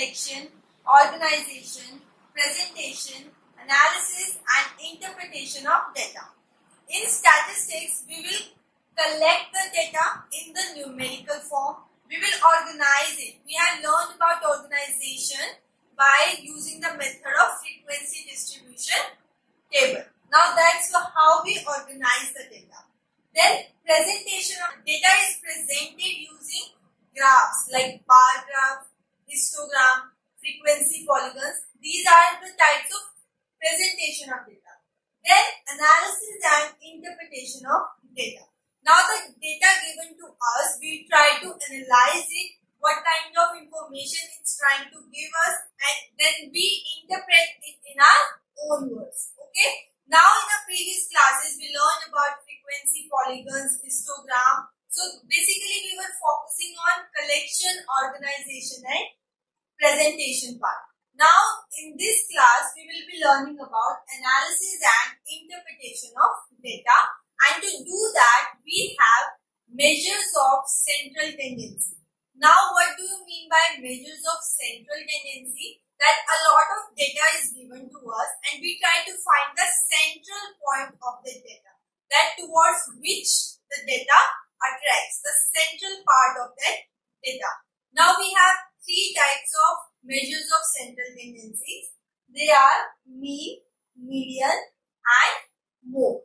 collection, organization, presentation, analysis and interpretation of data. In statistics, we will collect the data in the numerical form. We will organize it. We have learned about organization by using the method of frequency distribution table. Now that's how we organize the data. Then presentation of data is presented using graphs like bar graph, histogram, frequency polygons. These are the types of presentation of data. Then analysis and interpretation of data. Now the data given to us, we try to analyze it, what kind of information it's trying to give us, and then we interpret it in our own words. Okay. Now in our previous classes, we learned about frequency polygons, histogram. So basically we were focusing on collection, organization and presentation part. Now in this class, we will be learning about analysis and interpretation of data. And to do that, we have measures of central tendency. Now, what do you mean by measures of central tendency? That a lot of data is given to us and we try to find the central point of the data. That towards which the data attracts, the central part of that data. Now, we have three types of measures of central tendencies. They are mean, median and mode.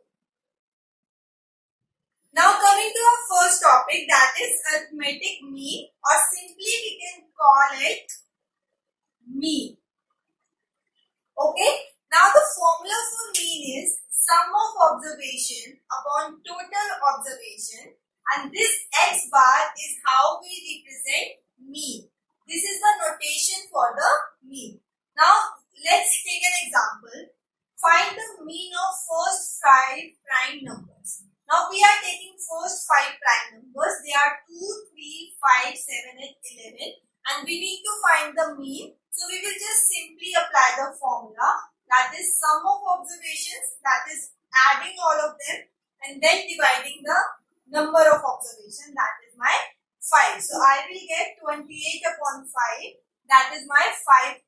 Now coming to our first topic, that is arithmetic mean, or simply we can call it mean. Okay. Now the formula for mean is sum of observation upon total observation, and this x bar is how we represent mean. This is the notation for the mean. Now let's take an example. Find the mean of first 5 prime numbers. Now we are taking first 5 prime numbers. They are 2, 3, 5, 7 and 11, and we need to find the mean. So we will just simply apply the formula, that is sum of observations, that is adding all of them and then dividing the number of observations, that is my 5. So I will get 28 upon 5, that is my 5.6.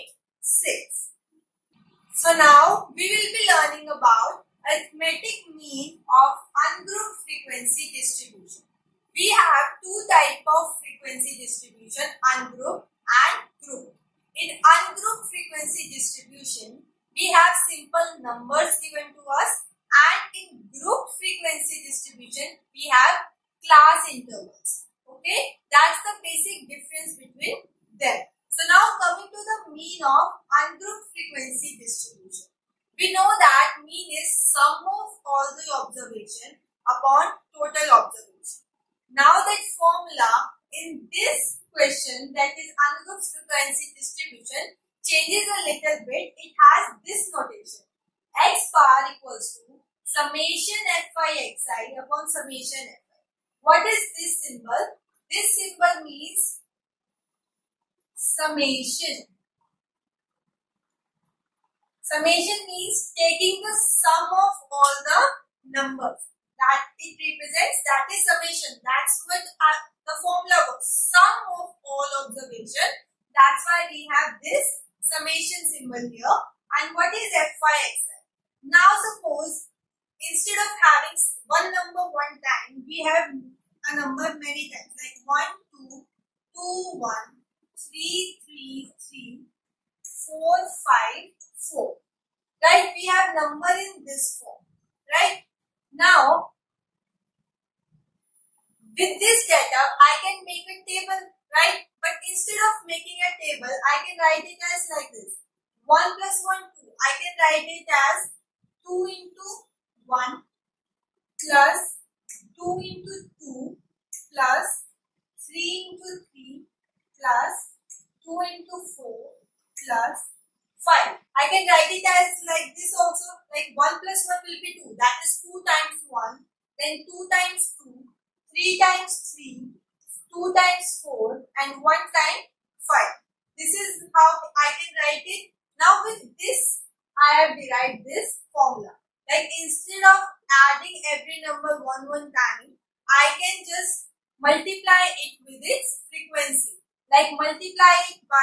So now we will be learning about arithmetic mean of ungrouped frequency distribution. We have two types of frequency distribution, ungrouped and grouped. In ungrouped frequency distribution, we have simple numbers given to us, and in grouped frequency distribution, we have class intervals. Okay, that's the basic difference between them. So now coming to the mean of ungrouped frequency distribution. We know that mean is sum of all the observation upon total observation. Now that formula in this question, that is ungrouped frequency distribution, changes a little bit. It has this notation. X bar equals to summation fi xi upon summation fi. What is this symbol? This symbol means summation. Summation means taking the sum of all the numbers that it represents, that is summation. That's what the formula was. Sum of all observation. That's why we have this summation symbol here. And what is fi xi? Now suppose instead of having one number one time, we have a number many times, like 1, 2, 2, 1, 3, 3, 3, 4, 5, 4. Right? We have number in this form. Right? Now, with this data, I can make a table. Right? But instead of making a table, I can write it as like this. 1 plus 1, 2. I can write it as 2 into 1 plus 2 into 2 plus 3 into 3 plus 2 into 4 plus 5. I can write it as like this also, like 1 plus 1 will be 2. That is 2 times 1, then 2 times 2, 3 times 3, 2 times 4 and 1 time 5. This is how I can write it. Now with this, I have derived this formula. Like instead of adding every number one time, I can just multiply it with its frequency. Like multiply it by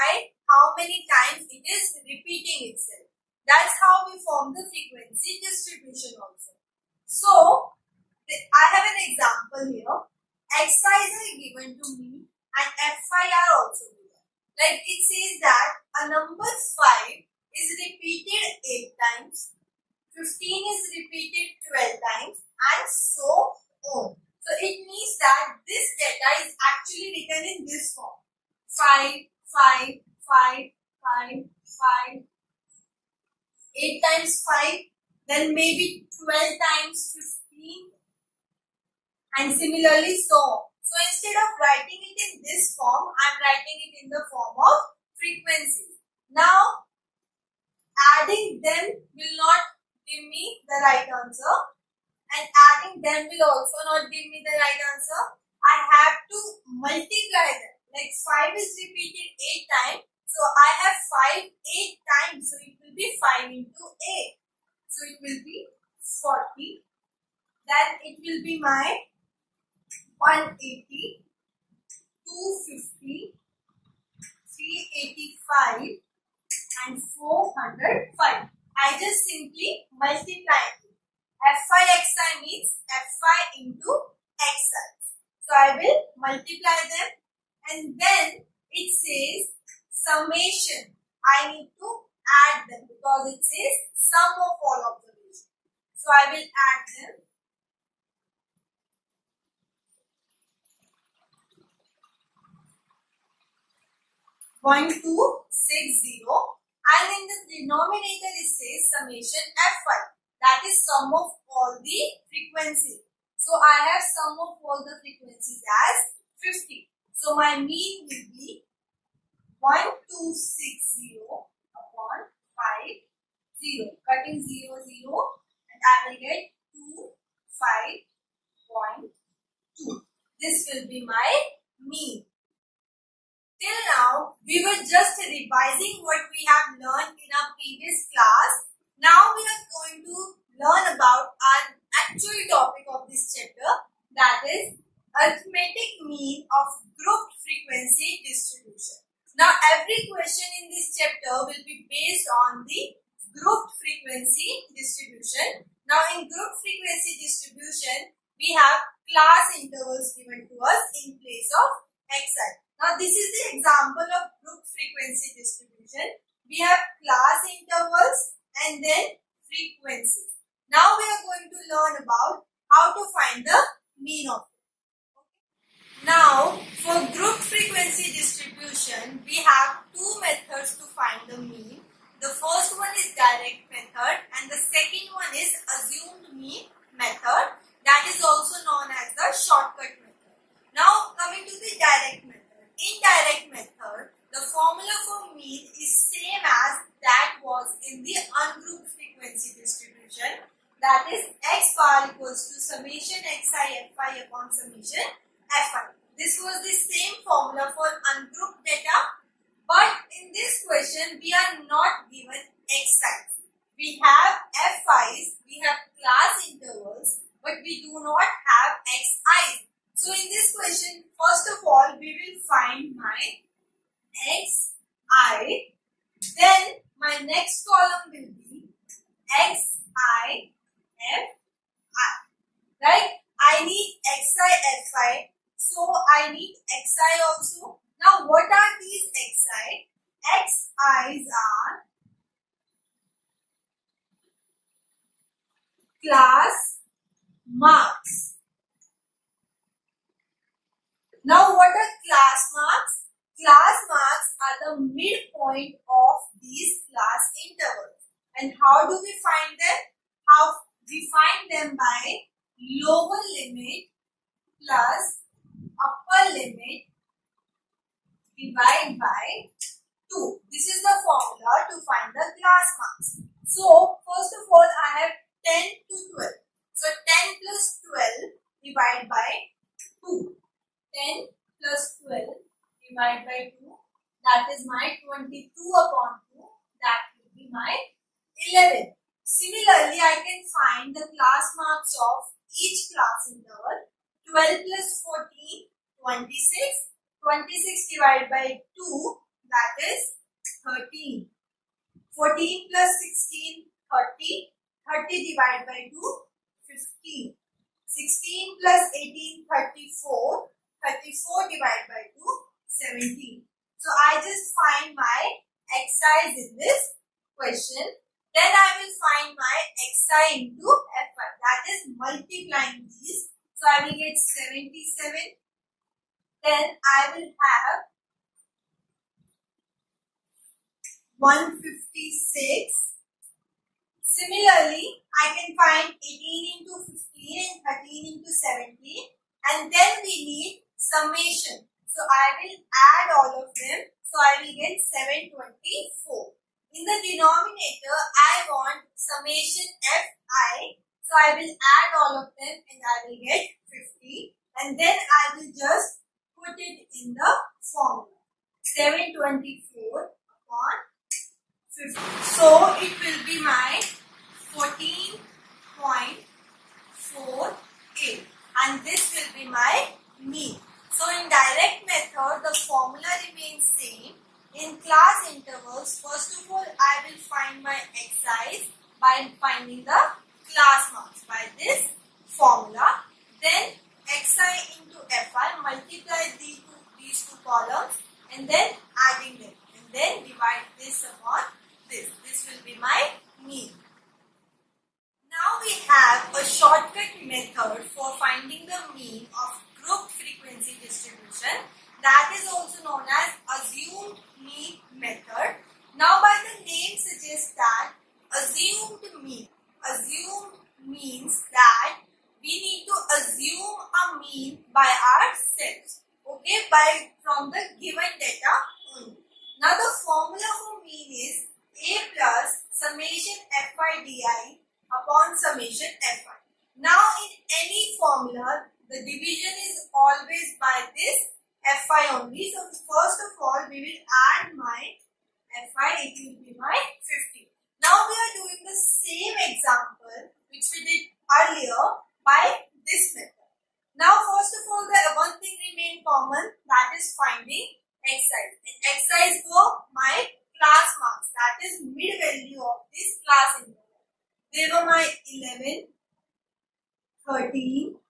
how many times it is repeating itself. That's how we form the frequency distribution also. So, I have an example here. Xi is given to me and Fi are also given. Like it says that a number 5 is repeated 8 times, 15 is repeated 12 times, and so on. So it means that this data is actually written in this form. 5, 5, 5, 5, 5, 8 times 5, then maybe 12 times 15, and similarly so on. So instead of writing it in this form, I am writing it in the form of frequencies. Now, adding them will not give me the right answer, and adding them will also not give me the right answer. I have to multiply them. Like 5 is repeated 8 times, so I have 5 8 times, so it will be 5 into 8. So it will be 40. Then it will be my 180, 250, 385 and 405. I just simply multiply it. Fi xi means Fi into xi. So I will multiply them, and then it says summation. I need to add them because it says sum of all observations. So I will add them. 1260, and in the denominator it says summation Fi, that is sum of all the frequencies. So I have sum of all the frequencies as 50. So my mean will be 1260 upon 5, 0, cutting 0, 0, and I will get 25.2. This will be my mean. Till now, we were just revising what we have learned in our previous class. Now we are going to learn about our actual topic of this chapter, that is arithmetic mean of grouped frequency distribution. Now every question in this chapter will be based on the grouped frequency distribution. Now in grouped frequency distribution, we have class intervals given to us in place of xi. Now this is the example of group frequency distribution. We have class intervals and then frequencies. Now we are going to learn about how to find the mean of it. Okay. Now for group frequency distribution, we have two methods to find the mean. The first one is direct method and the second one is assumed mean method, that is also known as the shortcut method. Now coming to the direct method. In direct method, the formula for mean is same as that was in the ungrouped frequency distribution, that is x bar equals to summation xi Fi upon summation Fi. This was the same formula for ungrouped data, but in this question we are not given xi. We have Fi's, we have class intervals, but we do not have xi's. So in this question, first of all, we will find my xi, then my next column will be xi fi, right? I need xi fi, so I need xi also. Now what are these xi? Xi's are class marks. Now what are class marks? Class marks are the midpoint of these class intervals. And how do we find them? How we find them by lower limit plus upper limit divided by 2. This is the formula to find the class marks. So first of all, I have 10 to 12. So 10 plus 12 divided by 2. 10 plus 12 divided by 2, that is my 22 upon 2, that will be my 11. Similarly, I can find the class marks of each class interval. 12 plus 14, 26. 26 divided by 2, that is 13. 14 plus 16, 30. 30 divided by 2, 15. 16 plus 18, 34. 34 divided by 2, 17. So I just find my xi in this question. Then I will find my xi into fi. That is multiplying these. So I will get 77. Then I will have 156. Similarly, I can find 18 into 15 and 13 into 17. And then we need summation. So I will add all of them. So I will get 724. In the denominator, I want summation fi. So I will add all of them and I will get 50. And then I will just put it in the formula. 724 upon 50. So it will be my 14.48. And this will be my mean. So in direct method, the formula remains same. In class intervals, first of all, I will find my xi's by finding the class marks by this formula. Then xi into fi, multiply these two columns and then adding them. And then divide this upon this. This will be my mean. Now we have a shortcut method for finding the mean of group frequency distribution. That is also known as assumed mean method. Now by the name suggests that assumed means that we need to assume a mean by ourselves. Okay, from the given data only. Now the formula for mean is a plus summation fi di upon summation fi. Now in any formula, the division is always by this fi only. So first of all, we will add my fi, it will be my 50. Now we are doing the same example which we did earlier by this method. Now first of all, the one thing remain common, that is finding xi. And xi is for my class marks, that is mid value of this class interval. They were my 11, 13,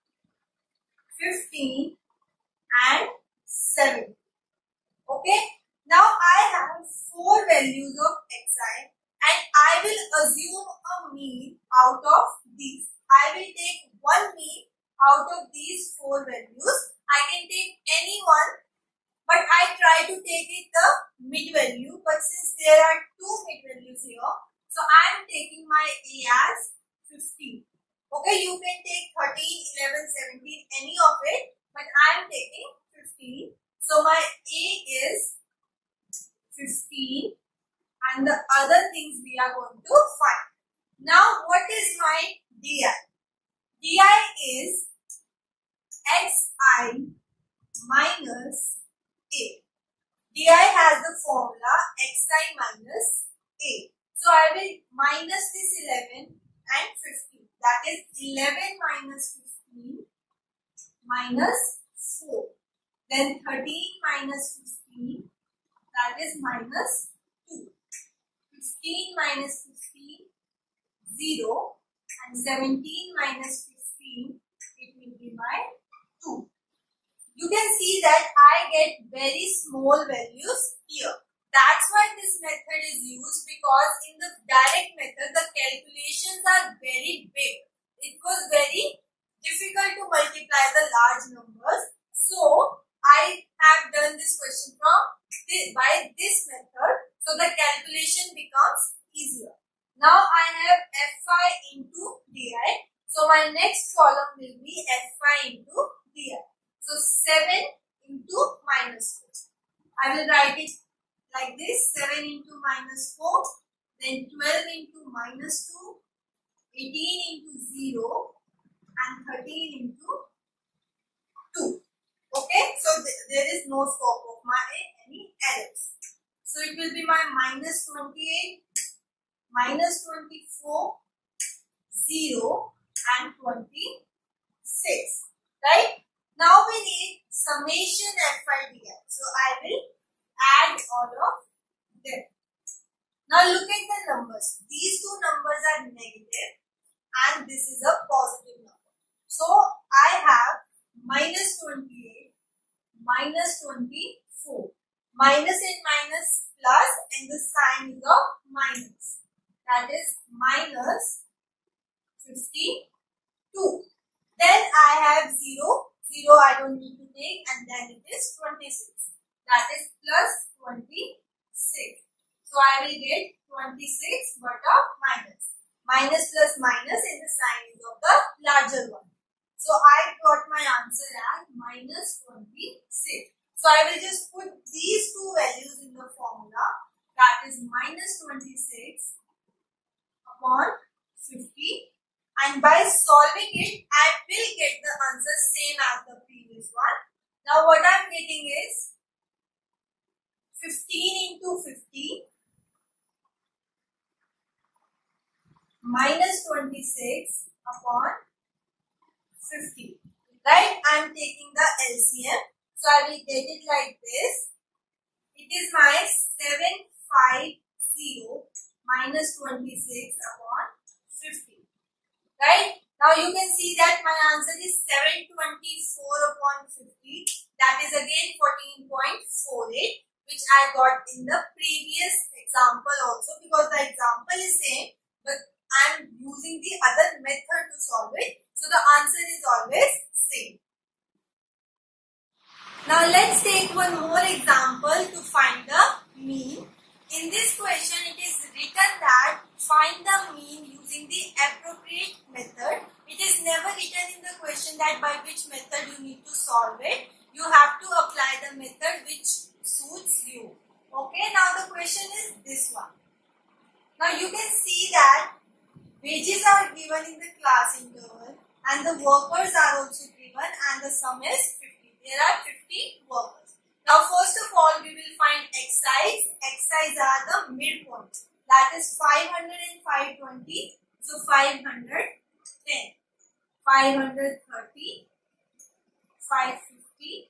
15 and 7. Okay. Now I have 4 values of xi and I will assume a mean out of these. I will take one mean out of these 4 values. I can take any one, but I try to take it the mid value. But since there are 2 mid values here, so I am taking my a as 15. Okay, you can take 13, 11, 17, any of it, but I am taking 15. So my a is 15 and the other things we are going to find. Now what is my di? Di is xi minus a. Di has the formula xi minus a. So I will minus this 11 and 15. That is 11 minus 15 minus 4. Then 13 minus 15, that is minus 2. 15 minus 15, 0. And 17 minus 15, it will be my 2. You can see that I get very small values here. That's why this method is used, because in the direct method, the calculations are very big. It was very difficult to multiply the large numbers. So I have done this question by this method, so the calculation becomes easier. Now I have fi into di. So my next column will be fi into di. So 7 into minus 4. I will write it like this: 7 into minus 4, then 12 into minus 2, 18 into 0, and 13 into 2. Okay, so there is no scope of my any errors. So it will be my minus 28, minus 24, 0, and 26. Right? Now we need summation fi di. So I will add all of them. Now look at the numbers. These two numbers are negative and this is a positive number. So I have minus 28, minus 24. Minus and minus plus and the sign is of minus. That is minus 52. Then I have 0. 0 I don't need to take and then it is 26. That is plus 26. So I will get 26 but of minus. Minus plus minus and the sign is of the larger one. So I got my answer as minus 26. So I will just put these two values in the formula. That is minus 26 upon 50. And by solving it, I will get the answer same as the previous one. Now what I am getting is 15 into 50 minus 26 upon 50. Right? I am taking the LCM. So I will get it like this. It is my 750 minus 26 upon 50. Right? Now you can see that my answer is 724 upon 50. That is again 14.48, which I got in the previous example also, because the example is same, but I am using the other method to solve it. So the answer is always same. Now let's take one more example to find the mean. In this question it is written that find the mean using the appropriate method. It is never written in the question that by which method you need to solve it. You have to apply the method which suits you. Okay, now the question is this one. Now you can see that wages are given in the class interval and the workers are also given and the sum is 50. There are 50 workers. Now first of all we will find xi's. Xi's are the midpoints. That is 500 and 520. So 510, 530, 550,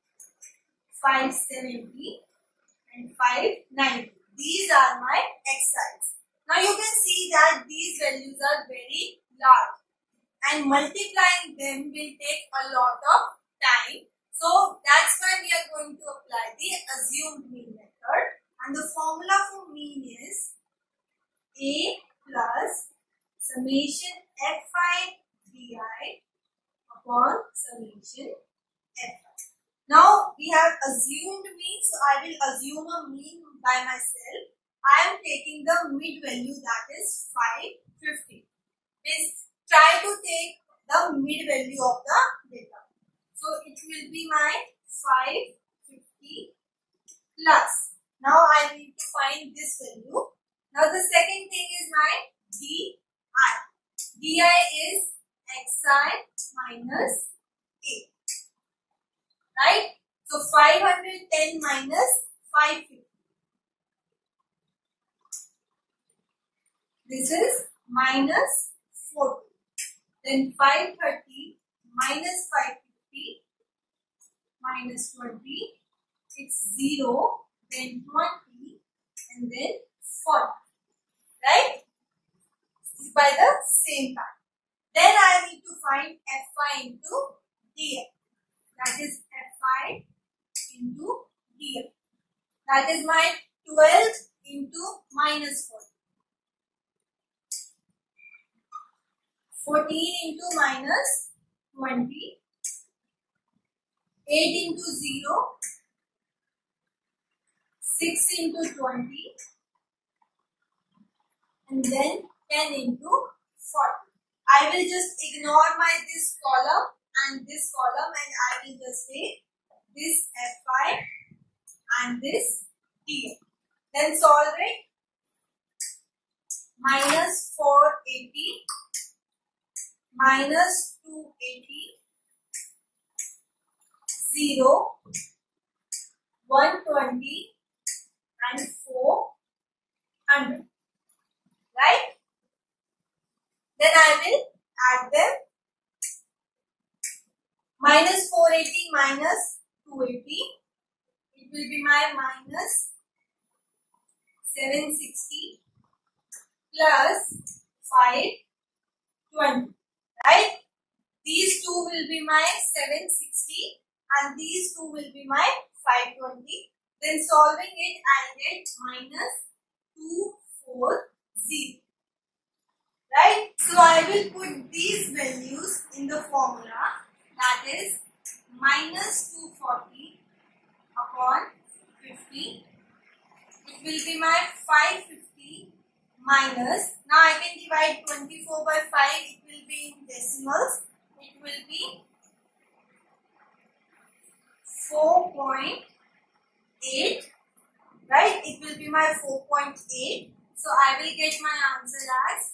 570 and 590. These are my xi's. Now you can see that these values are very large and multiplying them will take a lot of time. So that's why we are going to apply the assumed mean method, and the formula for mean is A plus summation Fi di upon summation Fi. Now we have assumed mean, so I will assume a mean by myself. I am taking the mid value, that is 550. Please try to take the mid value of the data. So it will be my 550 plus. Now I need to find this value. Now the second thing is my di. Di is xi minus a. Right? So 510 minus 550. This is minus 40. Then 530 minus 550 minus 20, it's 0, then 20 and then 40, right? This is by the same pattern. Then I need to find Fi into Df. That is Fi into Df. That is my 12 into minus 40. 14 into minus 20. 8 into 0, 6 into 20, and then 10 into 40. I will just ignore this column and this column and I will just take this Fi and this Df. Then solve it. Minus 480, minus 280, 0, 120 and 400, right? Then I will add them. Minus 480 minus 280, it will be my minus 760 plus 520, right? These two will be my 760 and these two will be my 520. Then solving it, I'll get minus 240. Right? So I will put these values in the formula, that is minus 240 upon 50. It will be my 550 minus, now I can divide 24 by 5, it will be in decimals, it will be 4.8, right? It will be my 4.8. So I will get my answer as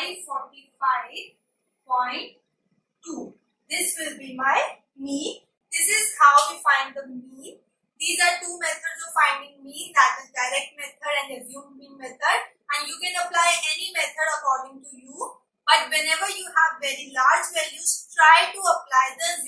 545.2. This will be my mean. This is how we find the mean. These are two methods of finding mean, that is direct method and assumed mean method, and you can apply any method according to you. But whenever you have very large values, try to apply the